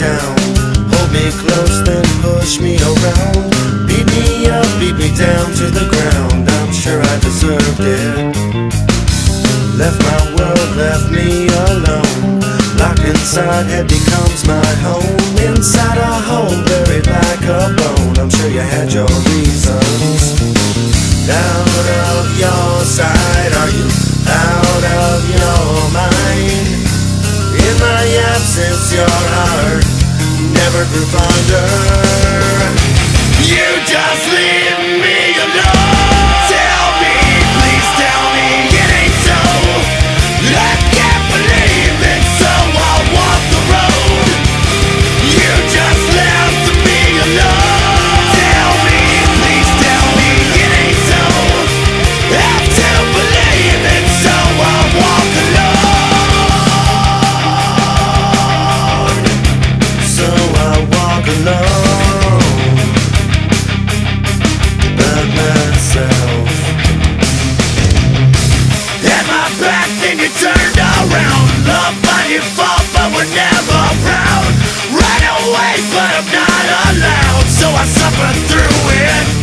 down. Hold me close, then push me around. Beat me up, beat me down to the ground. I'm sure I deserved it. Left my world, left me alone. Locked inside, head becomes my home. Inside a hole, buried like a bone. I'm sure you had your reasons. Out of your sight, are you out of your mind? In my absence, your heart never grew fonder. You just leave me alone. Tell me, please tell me it ain't so. I can't believe it, so I'll walk the road. You just left me alone. Tell me, please tell me it ain't so. Have to believe it, so I'll walk alone. So I'll walk alone by myself. Had my back, then you turned around. Love by default, but we're never proud. Right away, but I'm not allowed. So I suffer through it.